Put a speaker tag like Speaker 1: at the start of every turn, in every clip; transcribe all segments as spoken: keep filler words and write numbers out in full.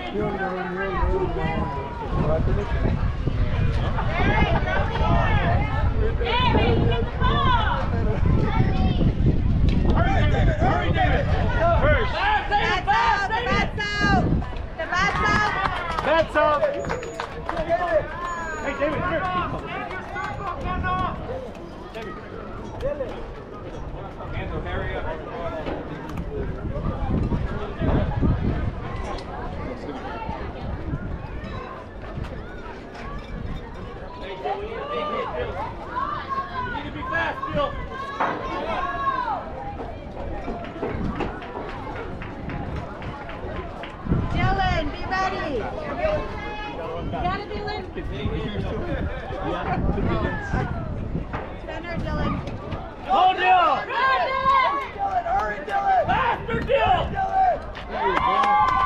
Speaker 1: Hurry, David! First!
Speaker 2: That's out! That's out! That's out!
Speaker 1: That's out! Hey, David, come here! David. Andrew, hurry up. Hey, Joe, we need a big hit, Bill. You need to be fast, Bill.
Speaker 2: Dylan, be ready. Got it, Dylan. Center, Dylan.
Speaker 1: Go, Dylan!
Speaker 2: Go, Dylan!
Speaker 1: Hurry, Dylan! Faster, Dylan! There you go.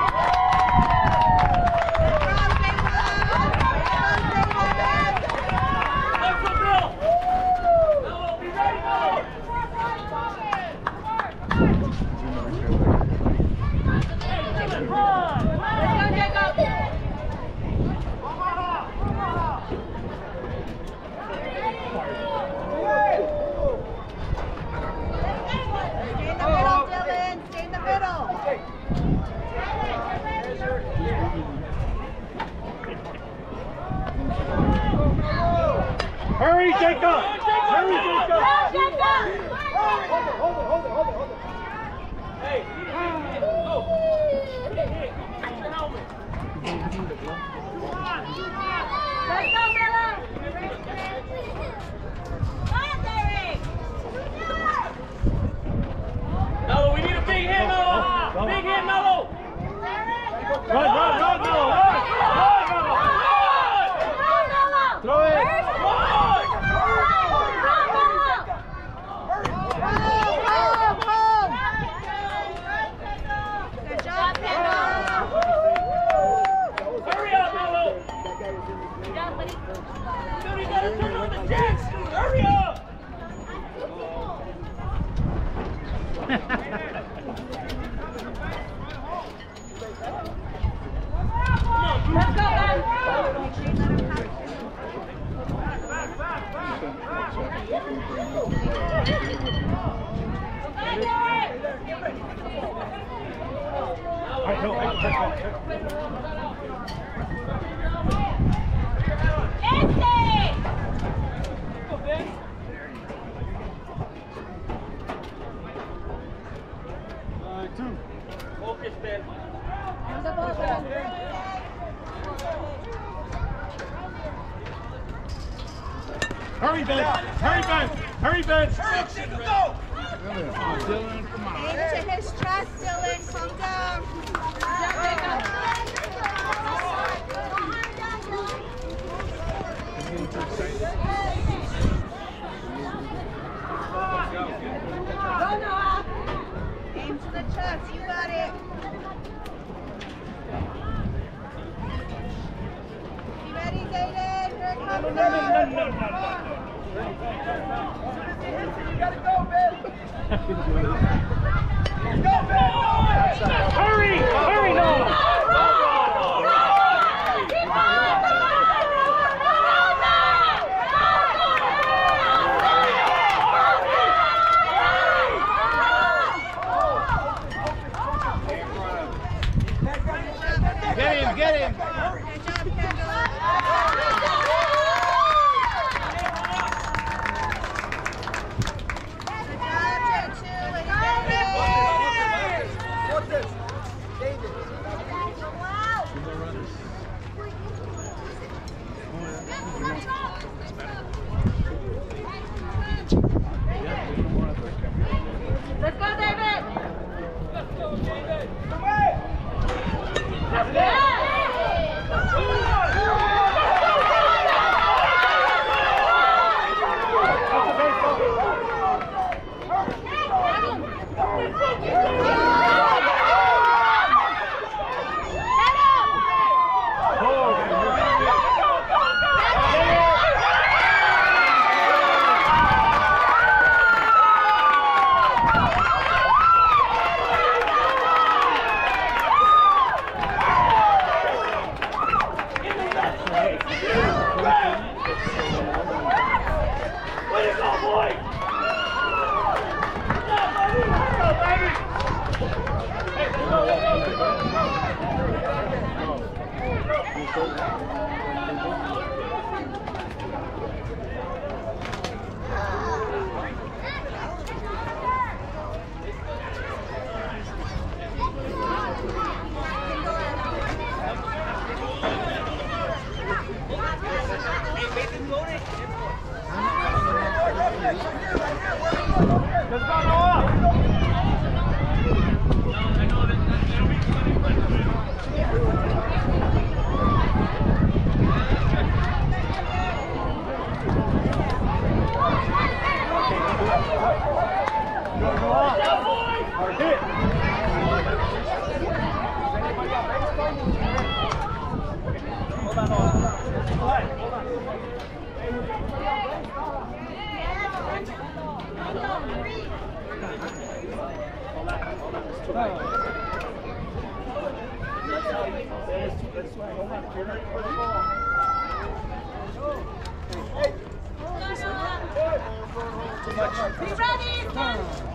Speaker 1: Hurry, Jacob! Hurry, Jacob!
Speaker 2: Jacob!
Speaker 1: Hold it, hold it, hold it, hold it, hold it. Hey, go! Hit, hit, get your helmet.
Speaker 2: Let's go, Melo! Come on, Derek!
Speaker 1: Mello, we need a big hit, Mello! Big hit, Mello! Run, run, run, Mello! Run! Run, Mello!
Speaker 2: Run, Melo!
Speaker 1: Throw it! Hurry up, Mello! You gotta turn on the jets! Hurry up!
Speaker 2: Let's go, guys!
Speaker 1: Two. Focus, Ben. Hurry, Ben! Hurry, Ben! Hurry, Ben! Hurry up, Jacob, go!
Speaker 3: Dylan, come on.
Speaker 2: Into his chest, Dylan. Calm down. Down, Jacob. Go, Noah. Aim to the chest. You got it. You ready, Zayden? Here it comes.
Speaker 1: No, no, no, no, no, no. You gotta go, Ben! Go, Ben! Hurry! Hurry, no! Get him, get him!
Speaker 2: Good job, Kendall. Good job, J two. Way to go, Ray. Be ready, son.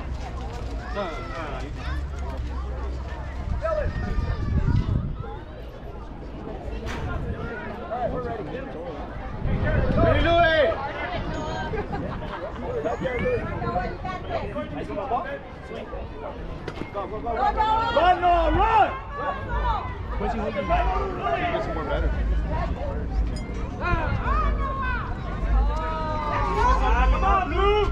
Speaker 1: Ready, Louis! Run, Noah, run!
Speaker 3: What's he holding back? Get some more better.
Speaker 1: Come on, Luke!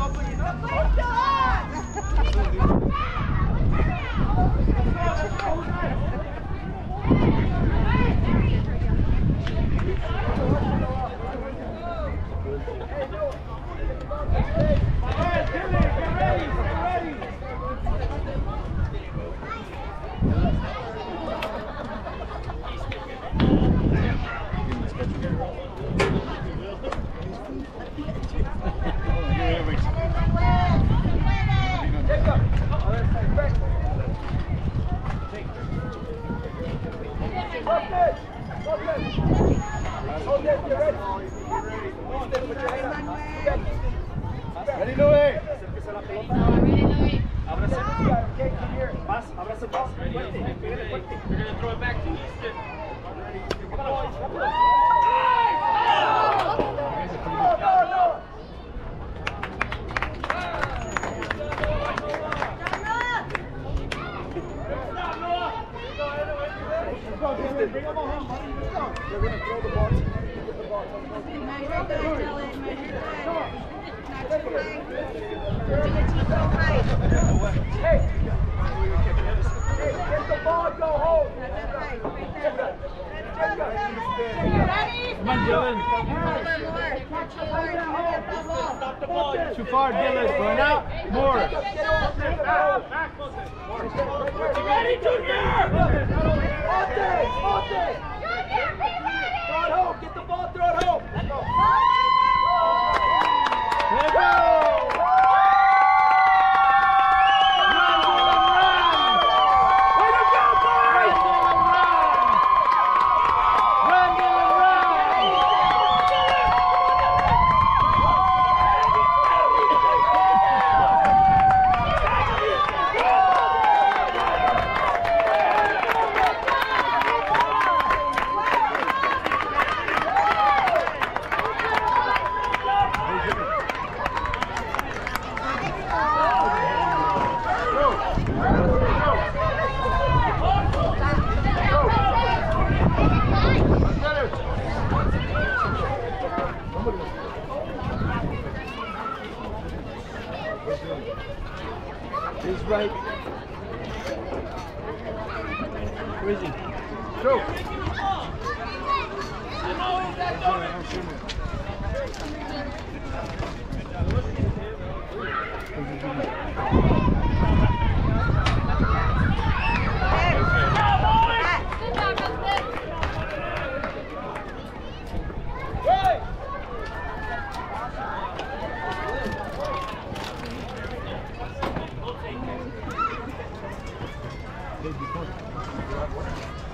Speaker 1: Ready, Louis? Ábrase. Más, ábrase más. Fuerte, pégale fuerte. You're going to throw it back to Easton. Bring him on home. They're going to throw the ball. Get the ball.
Speaker 2: Measure good, Dylan. Measure good. Not too high. Do your team so high.
Speaker 1: Hey! Hey, get the ball, go home!
Speaker 2: Not that high. Right there. You ready?
Speaker 3: Come on, Dylan.
Speaker 2: More, more. Catch the ball. Get the ball.
Speaker 1: Stop the ball.
Speaker 3: Too far, Dylan. Going out. More.
Speaker 1: Ready, Junior! Monte! Monte! Throw it home! Get the ball, throw it home! Let's go!
Speaker 3: Let's go! Run, Dylan, run!
Speaker 1: Way to go, boys!
Speaker 3: Run, Dylan, run!
Speaker 1: He's right. Where is he?
Speaker 3: Go!
Speaker 1: Hey,